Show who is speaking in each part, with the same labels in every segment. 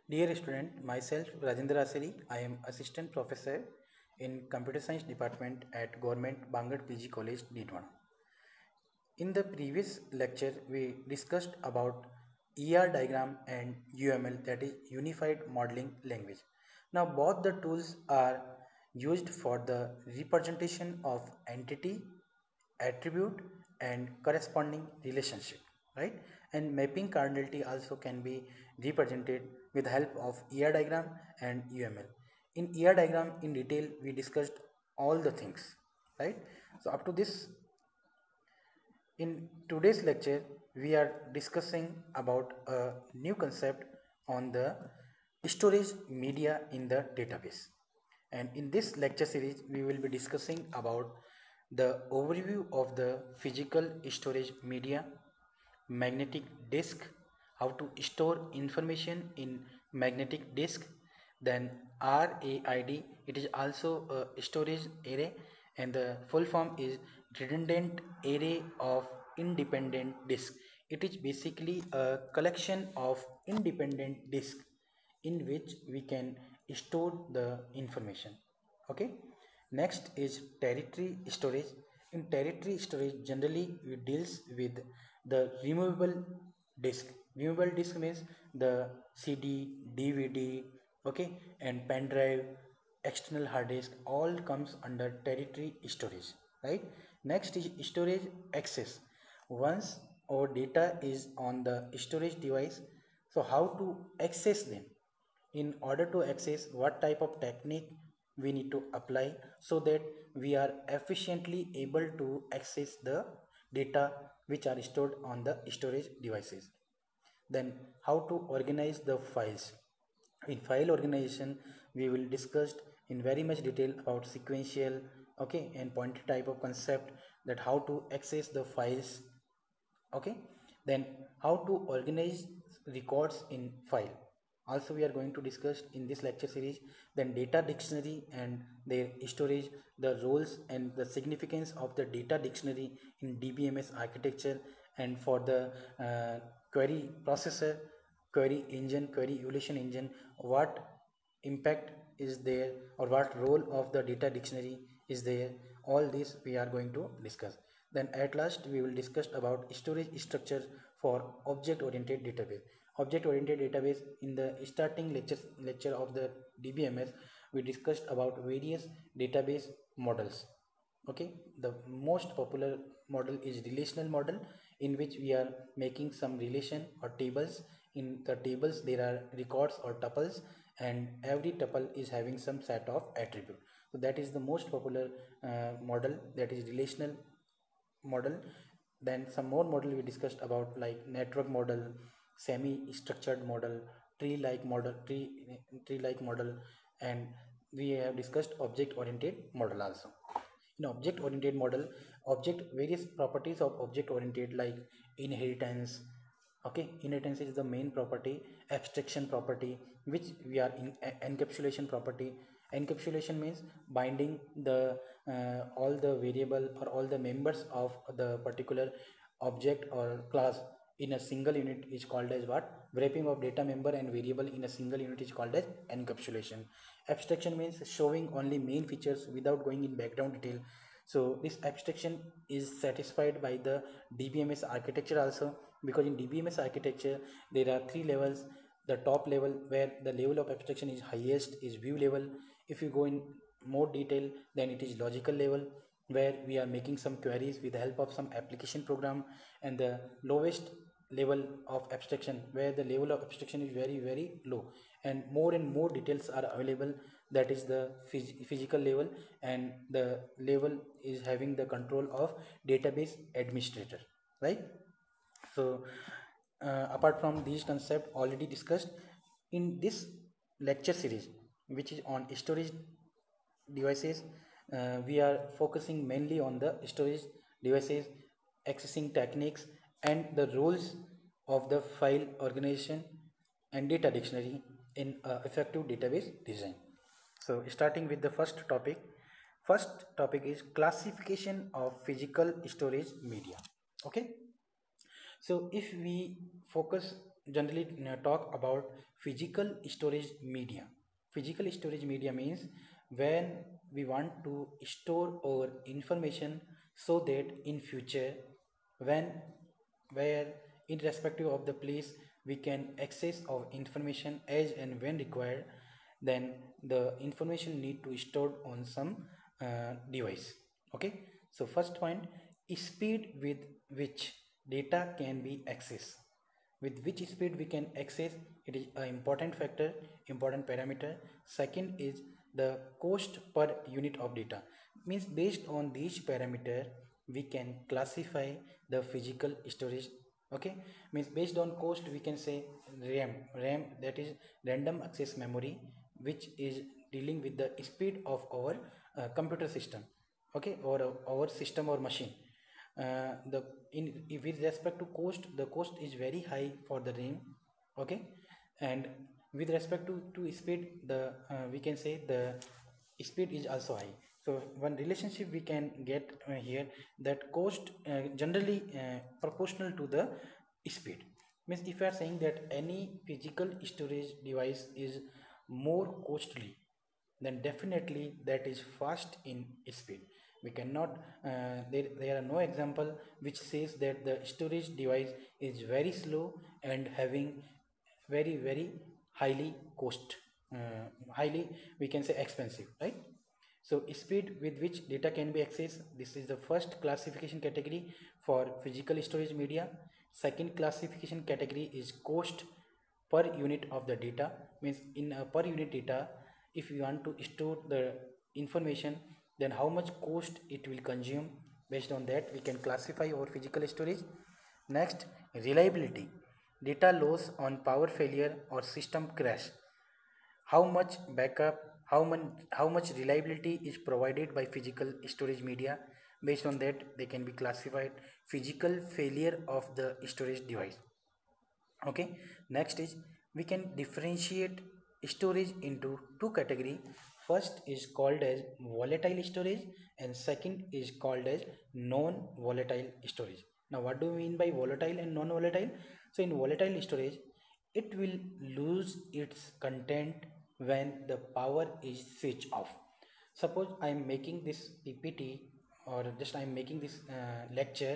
Speaker 1: Dear student, myself Rajendra Aseri, I am assistant professor in computer science department at Government Bangad PG College, Didwana. In the previous lecture, we discussed about ER diagram and UML, that is Unified Modeling Language. Now both the tools are used for the representation of entity, attribute and corresponding relationship, right? And mapping cardinality also can be represented with the help of ER diagram and UML. In ER diagram in detail we discussed all the things, right? So up to this, in today's lecture, we are discussing about a new concept on the storage media in the database. And in this lecture series, we will be discussing about the overview of the physical storage media, magnetic disk, how to store information in magnetic disk, then RAID, it is also a storage array, and the full form is redundant array of independent disk. It is basically a collection of independent disk in which we can store the information. Okay, next is territory storage. In territory storage generally it deals with the removable disk. Removable disk means the CD, DVD, okay, and pen drive, external hard disk, all comes under territory storage, right? Next is storage access. Once our data is on the storage device, so how to access them? In order to access, what type of technique we need to apply so that we are efficiently able to access the data which are stored on the storage devices. Then how to organize the files. In file organization we will discuss in very much detail about sequential, okay, and pointer type of concept, that how to access the files, okay. Then how to organize records in file also we are going to discuss in this lecture series. Then data dictionary and their storage, the roles and the significance of the data dictionary in DBMS architecture, and for the query processor, query engine, query evaluation engine, what impact is there or what role of the data dictionary is there, all this we are going to discuss. Then at last we will discuss about storage structure for object oriented database. Object oriented database, in the starting lecture of the DBMS we discussed about various database models. Okay, the most popular model is relational model, in which we are making some relation or tables. In the tables there are records or tuples, and every tuple is having some set of attribute. So that is the most popular model, that is relational model. Then some more model we discussed about, like network model, semi structured model, tree like model, and we have discussed object oriented model also. In object oriented model, object various properties of object oriented, like inheritance, okay, inheritance is the main property, abstraction property, which we are in encapsulation property. Encapsulation means binding the all the variable or all the members of the particular object or class in a single unit is called as what? Wrapping of data member and variable in a single unit is called as encapsulation. Abstraction means showing only main features without going in background detail. So this abstraction is satisfied by the DBMS architecture also, because in DBMS architecture there are three levels. The top level, where the level of abstraction is highest, is view level. If you go in more detail, then it is logical level, where we are making some queries with the help of some application program. And the lowest level of abstraction, where the level of abstraction is very low and more details are available, that is the physical level, and the level is having the control of database administrator, right? So apart from these concepts already discussed in this lecture series, which is on storage devices, we are focusing mainly on the storage devices, accessing techniques, and the rules of the file organization and data dictionary in effective database design. So starting with the first topic is classification of physical storage media. Okay, so if we focus generally talk about physical storage media. Physical storage media means when we want to store our information so that in future, when where irrespective of the place we can access our information as and when required, then the information need to stored on some device. Okay, so first point is speed with which data can be accessed. With which speed we can access, it is an important factor, important parameter. Second is the cost per unit of data, means based on these parameter we can classify the physical storage. Okay, means based on cost we can say ram, that is random access memory, which is dealing with the speed of our computer system. Okay, or our system or machine. The in with respect to cost, the cost is very high for the RAM. Okay, and with respect to speed, the we can say the speed is also high. So one relationship we can get here, that cost generally proportional to the speed. Means if you are saying that any physical storage device is more costly, then definitely that is fast in speed. We cannot there are no example which says that the storage device is very slow and having very highly cost, highly we can say expensive, right? So speed with which data can be accessed, this is the first classification category for physical storage media. Second classification category is cost per unit of the data, means in a per unit data, if you want to store the information, then how much cost it will consume. Based on that we can classify our physical storage. Next, reliability, data loss on power failure or system crash. How much backup, how much reliability is provided by physical storage media. Based on that they can be classified physical failure of the storage device. Okay, next is we can differentiate storage into two category. First is called as volatile storage and second is called as non volatile storage. Now what do we mean by volatile and non volatile? So in volatile storage, it will lose its content when the power is switched off. Suppose I am making this ppt, or just I am making this lecture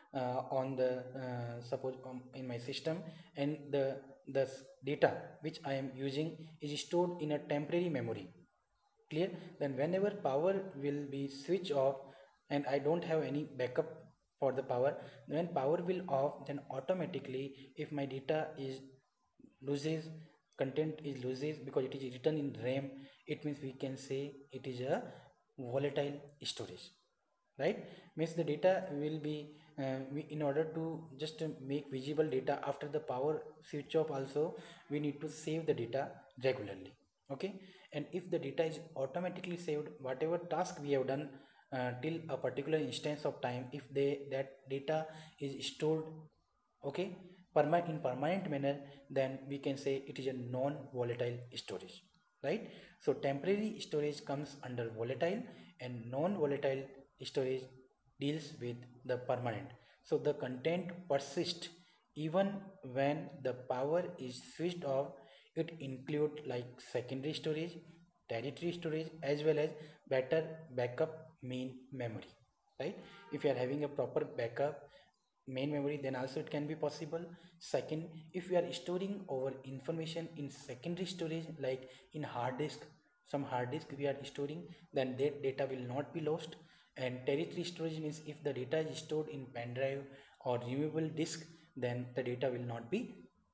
Speaker 1: on the suppose in my system, and the data which I am using is stored in a temporary memory. Clear? Then whenever power will be switched off and I don't have any backup for the power, when power will off, then automatically if my data is loses, content is loses because it is written in RAM, it means we can say it is a volatile storage, right? Means the data will be in order to just make visible data after the power switch off also, we need to save the data regularly. Okay, and if the data is automatically saved, whatever task we have done till a particular instance of time, if that data is stored, okay, in permanent manner, then we can say it is a non volatile storage, right? So temporary storage comes under volatile and non volatile storage deals with the permanent. So the content persists even when the power is switched off. It include like secondary storage, tertiary storage, as well as better backup main memory, right? If you are having a proper backup main memory, then also it can be possible. Second, if we are storing our information in secondary storage like in hard disk, some hard disk we are storing, then that data will not be lost. And tertiary storage means if the data is stored in pen drive or removable disk, then the data will not be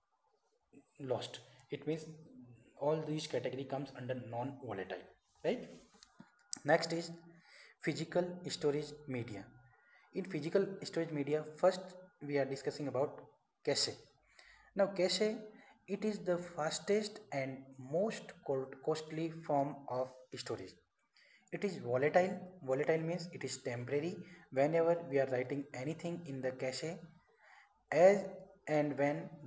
Speaker 1: lost. It means all these category comes under non volatile, right? Next is physical storage media. In physical storage media, first we are discussing about cache. Now cache, it is the fastest and most costly form of storage. It is volatile. Volatile means it is temporary. Whenever we are writing anything in the cache, as and when the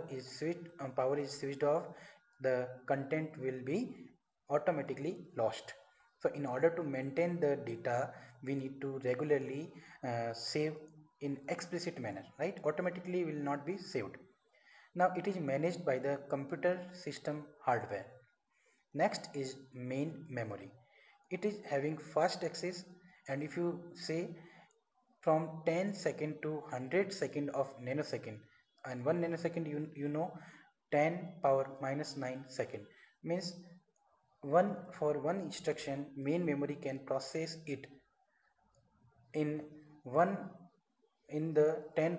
Speaker 1: power is switched off, the content will be automatically lost. So in order to maintain the data, we need to regularly save in explicit manner, right? Automatically will not be saved. Now it is managed by the computer system hardware. Next is main memory. It is having fast access, and if you say from 10 second to 100 second of nanosecond, and 1 nanosecond, you know, 10 power minus 9 second means one for one instruction main memory can process it in one in the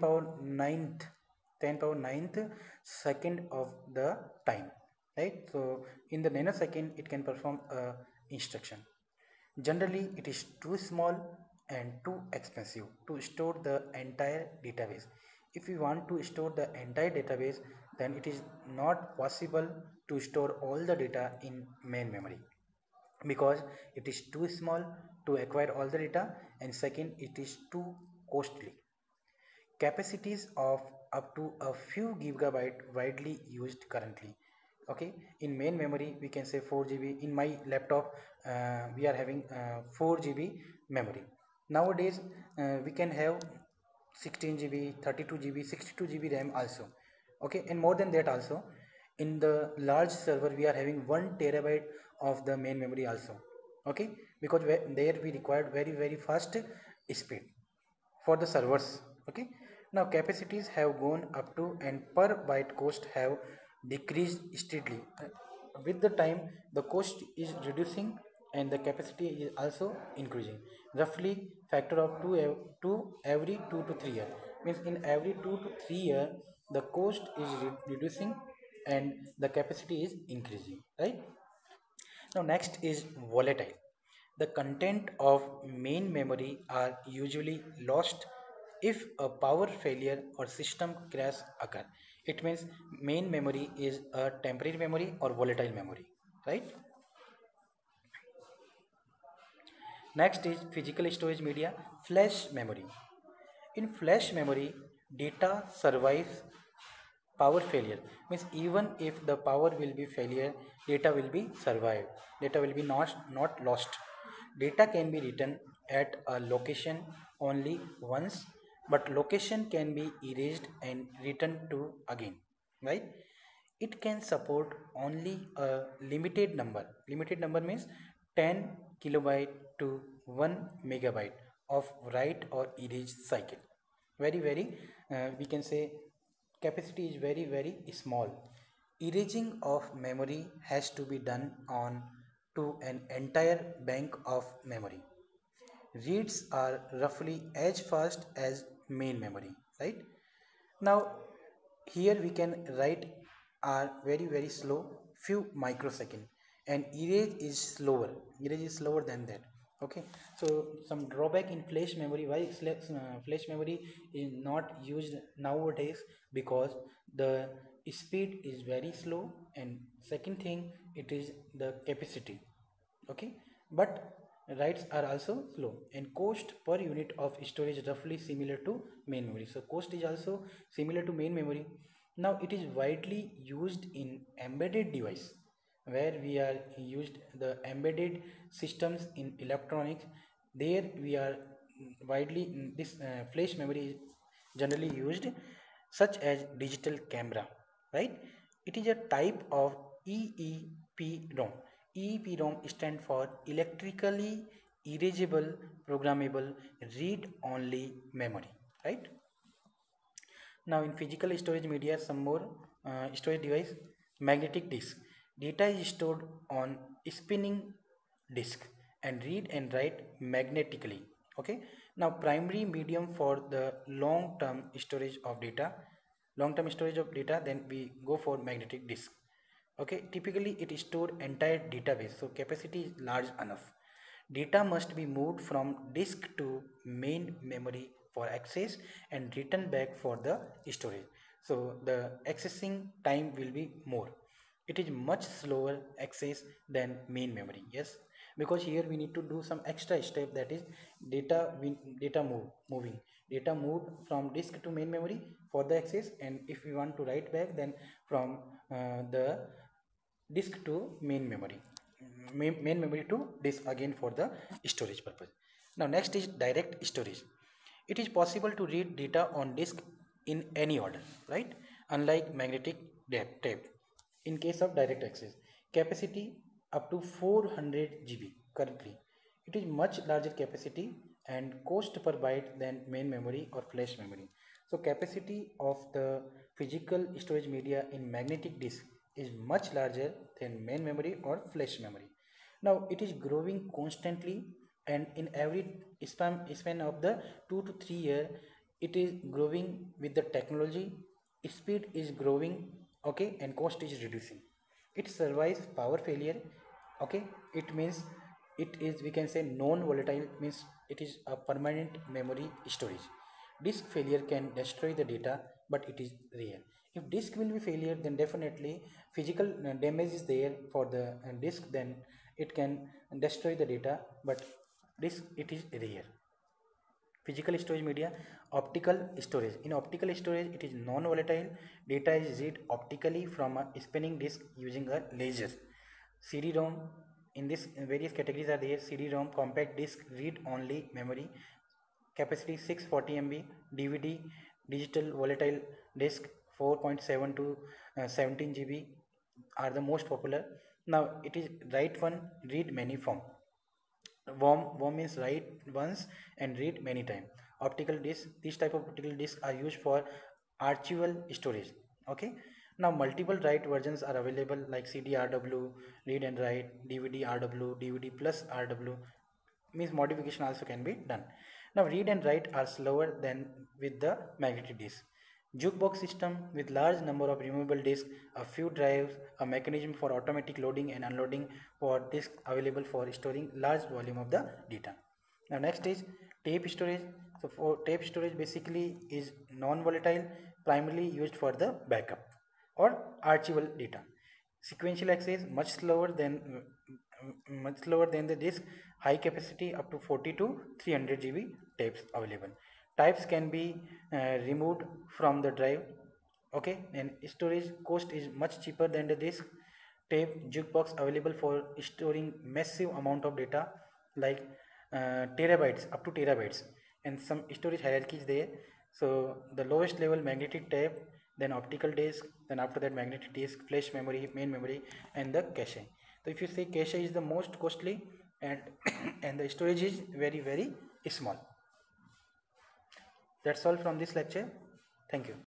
Speaker 1: 10 power ninth second of the time, right? So in the nanosecond it can perform a instruction. Generally it is too small and too expensive to store the entire database. If you want to store the entire database, then it is not possible to store all the data in main memory, because it is too small to acquire all the data, and second, it is too costly. Capacities of up to a few gigabyte widely used currently. Okay, in main memory we can say 4 GB. In my laptop we are having 4 GB memory. Nowadays we can have 16 GB, 32 GB, 62 GB RAM also. Okay, and more than that also. In the large server we are having 1 TB of the main memory also. Okay, because there we required very fast speed for the servers. Okay, now capacities have gone up to, and per byte cost have decreased steadily. With the time the cost is reducing and the capacity is also increasing, roughly factor of 2 every 2 to 3 year, means in every 2 to 3 year the cost is reducing and the capacity is increasing, right? Now next is volatile. The content of main memory are usually lost if a power failure or system crash occur. It means main memory is a temporary memory or volatile memory, right? Next is physical storage media, flash memory. In flash memory, data survives power failure, means even if the power will be failure, data will be survived, data will be not lost. Data can be written at a location only once, but location can be erased and written to again, right? It can support only a limited number means 10 kilobyte to 1 megabyte of write or erase cycle. Very we can say capacity is very small. Erasing of memory has to be done on to an entire bank of memory. Reads are roughly as fast as main memory, right? Now here we can write are very slow, few microsecond, and erase is slower than that. Okay, so some drawback in flash memory. Why flash memory is not used nowadays? Because the speed is very slow, and second thing, it is the capacity. Okay, but writes are also slow, and cost per unit of storage roughly similar to main memory. So cost is also similar to main memory. Now it is widely used in embedded device, where we are used the embedded systems in electronics. There we are widely this flash memory is generally used, such as digital camera, right? It is a type of EEPROM. EEPROM stand for electrically erasable programmable read only memory, right? Now in physical storage media, some more storage device, magnetic disk. Data is stored on spinning disk and read and write magnetically. Okay. Now primary medium for the long-term storage of data. Long-term storage of data, then we go for magnetic disk. Okay. Typically it store entire database, so capacity is large enough. Data must be moved from disk to main memory for access and written back for the storage. So the accessing time will be more. It is much slower access than main memory. Yes, because here we need to do some extra step, that is moving data moved from disk to main memory for the access, and if we want to write back, then from the disk to main memory to disk again for the storage purpose. Now next is direct storage. It is possible to read data on disk in any order, right? unlike magnetic tape. In case of direct access, capacity up to 400 GB currently. It is much larger capacity and cost per byte than main memory or flash memory. So capacity of the physical storage media in magnetic disk is much larger than main memory or flash memory. Now it is growing constantly, and in every span of the 2 to 3 year, it is growing with the technology. Speed is growing, okay, and cost is reducing. It survives power failure, okay. It means it is, we can say, non volatile, means it is a permanent memory storage. Disk failure can destroy the data, but it is rare. If disk will be failure, then definitely physical damage is there for the disk, then it can destroy the data, but disk, it is rare. Physical storage media, optical storage. In optical storage, it is non-volatile. Data is read optically from a spinning disk using a laser. CD-ROM, in this various categories are there. CD-ROM, compact disk, read only memory, capacity 640 MB. DVD, digital volatile disk, 4.7 to 17 GB are the most popular. Now it is write one, read many form. WOM means write once and read many times. Optical disc, this type of optical discs are used for archival storage. Okay. Now multiple write versions are available like CD RW, read and write, DVD RW, DVD plus RW, means modification also can be done. Now read and write are slower than with the magnetic disk. Jukebox system with large number of removable disks, a few drives, a mechanism for automatic loading and unloading for disk available for storing large volume of the data. Now next is tape storage. So for tape storage basically is non-volatile, primarily used for the backup or archival data. Sequential access much slower than the disk. High capacity up to 40 to 300 GB tapes available. Types can be removed from the drive, okay, and storage cost is much cheaper than the disk. Tape jukebox available for storing massive amount of data like terabytes, up to terabytes, and some storage hierarchy is there. So the lowest level magnetic tape, then optical disk, then after that magnetic disk, flash memory, main memory, and the cache. So if you say cache is the most costly, and and the storage is very small. That's all from this lecture. Thank you.